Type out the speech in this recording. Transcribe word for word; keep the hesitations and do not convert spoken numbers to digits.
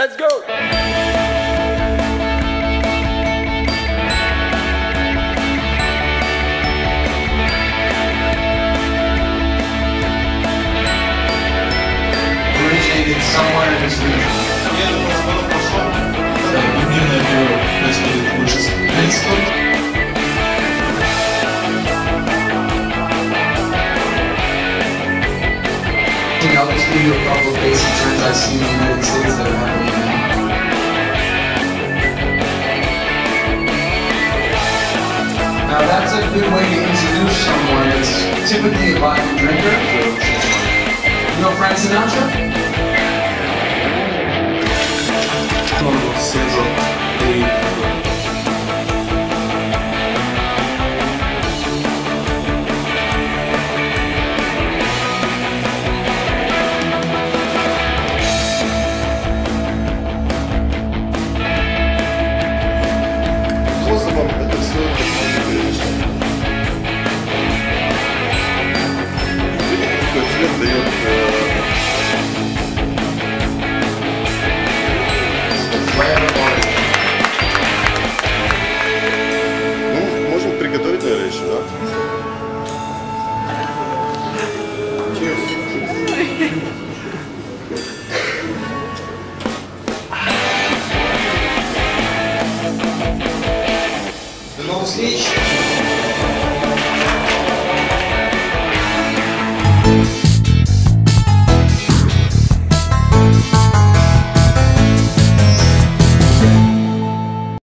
Let's go! Originated somewhere in this region. Примерно это происходит больше с украинским. I'll just give you a couple of basic trends I've seen in the United States that are happening now. Now that's a good way to introduce someone that's typically a vodka drinker. You know Frank Sinatra? Способом это все перемешать. Видите, какой цвет дает ну, можем приготовить, наверное, еще, да? До новых встреч!